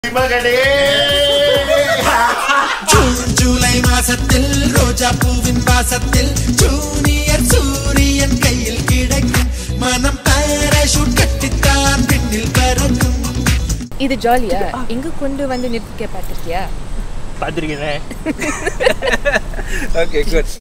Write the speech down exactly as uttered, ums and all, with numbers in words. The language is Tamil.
ஜூன் ஜூலை மாசத்தில் ரோஜா பூவின் வாசத்தில் ஜூனியர் சூரியன் கையில் கிடைக்கும் மனம் பாராசூட் கட்டித்தான் பின்னில் பறக்கும். இது ஜாலியா எங்க கொண்டு வந்து நிற்க பார்த்திருக்கியா? பார்த்திருக்கேன். Okay good.